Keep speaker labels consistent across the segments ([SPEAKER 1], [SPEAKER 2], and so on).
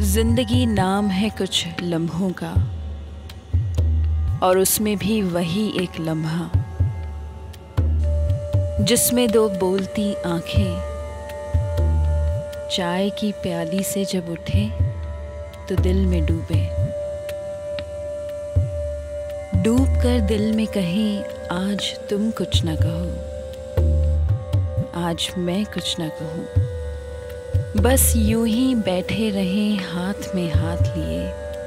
[SPEAKER 1] जिंदगी नाम है कुछ लम्हों का, और उसमें भी वही एक लम्हा जिसमें दो बोलती आंखें चाय की प्याली से जब उठे तो दिल में डूबे, डूब कर दिल में कहें आज तुम कुछ न कहो, आज मैं कुछ न कहूँ, बस यूं ही बैठे रहें हाथ में हाथ लिए,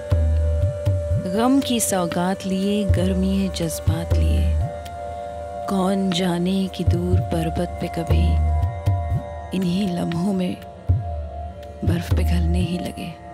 [SPEAKER 1] गम की सौगात लिए, गर्मी जज्बात लिए, कौन जाने कि दूर पर्वत पे कभी इन्हीं लम्हों में बर्फ पिघलने ही लगे।